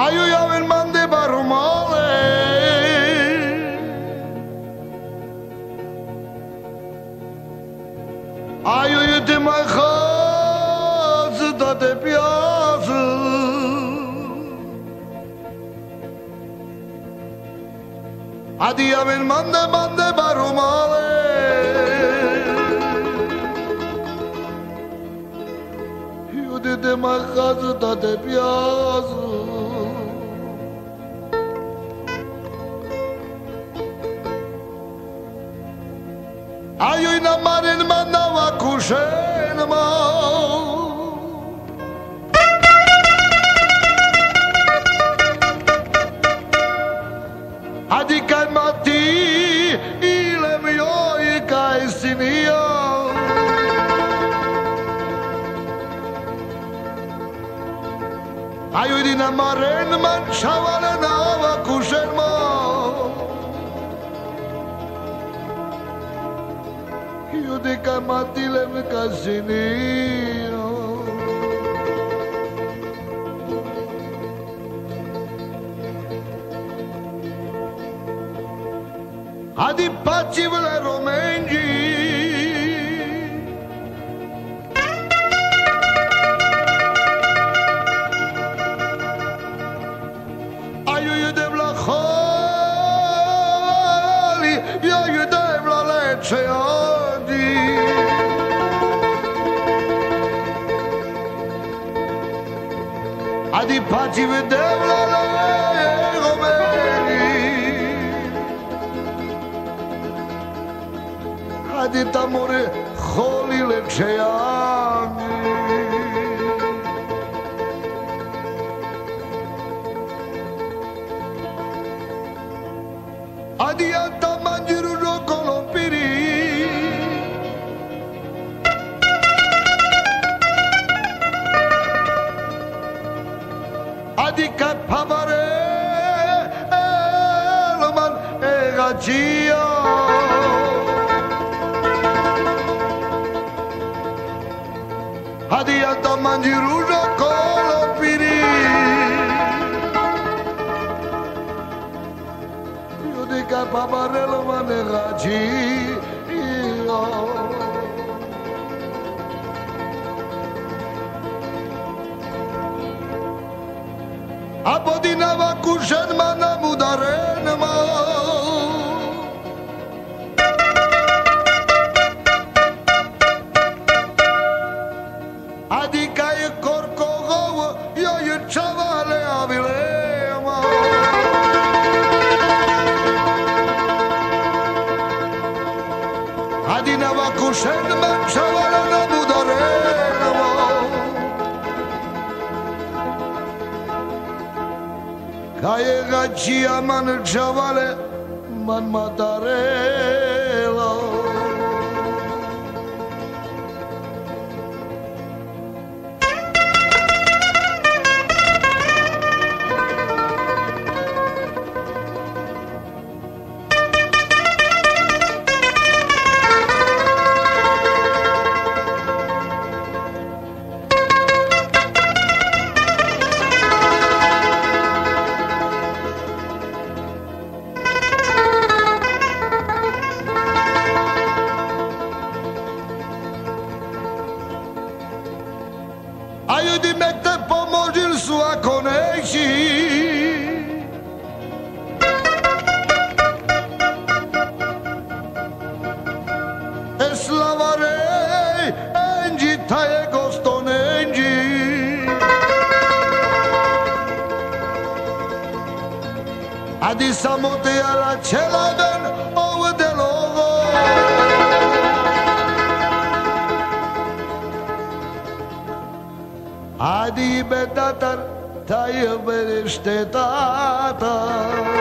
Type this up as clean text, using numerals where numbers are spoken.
Ayo yaven mande barumale Ayo yute mai khaz da te pyas Adi yaven mande barumale Yute mai khaz da te pyas Ayo ina maren manava kushen ma Adi kai mati ilem yoi kai sinia Ayo ina maren man shavale nava kushen ma de camatile me casinio Adi pacivole romengi Ayo io de vla khali io de vla leche Adi paci vedevla la romeni Adi tamore kholi lecceani Adi anta mangiru no colompiri Adi kai pavare elman egacia Adi anta mangirujo colopiri Adi kai pavare elman egacia Apodinava kushen mana mudaren ma Adi kai korkogov yo chavale avilema Adi nava kushen man chavale na mudaren ma Caie gacia man chavale man matarela Ayo di mette pomodil sua conexi Eslavarei engi tae gostonengi Adi samote alla celaden ove de logo Adi bedatar taie bereste tata